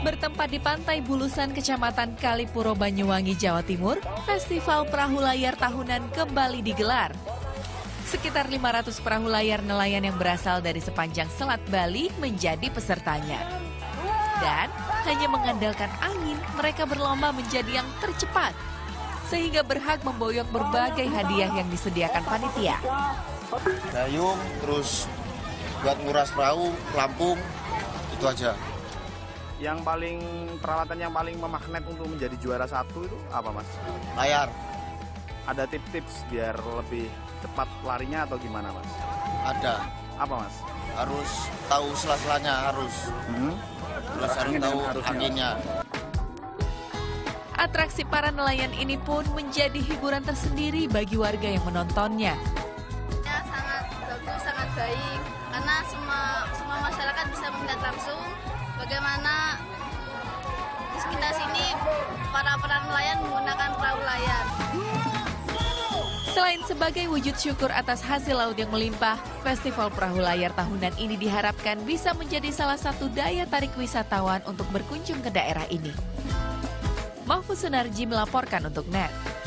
Bertempat di Pantai Bulusan, Kecamatan Kalipuro, Banyuwangi, Jawa Timur, Festival Perahu Layar tahunan kembali digelar. Sekitar 500 perahu layar nelayan yang berasal dari sepanjang Selat Bali menjadi pesertanya. Dan hanya mengandalkan angin, mereka berlomba menjadi yang tercepat, sehingga berhak memboyong berbagai hadiah yang disediakan panitia. Dayung, terus buat nguras perahu, pelampung, itu aja. Yang paling peralatan yang paling memagnet untuk menjadi juara satu itu apa, Mas? Layar. Ada tips-tips biar lebih cepat larinya atau gimana, Mas? Ada. Apa, Mas? Harus tahu sela-selanya, harus. Terus harus tahu anginnya. Atraksi para nelayan ini pun menjadi hiburan tersendiri bagi warga yang menontonnya. Ya, sangat bagus, sangat baik, karena semua masyarakat bisa melihat langsung bagaimana di sekitar sini para nelayan menggunakan perahu layar. Selain sebagai wujud syukur atas hasil laut yang melimpah, Festival Perahu Layar tahunan ini diharapkan bisa menjadi salah satu daya tarik wisatawan untuk berkunjung ke daerah ini. Mahfuz Sunarji melaporkan untuk NET.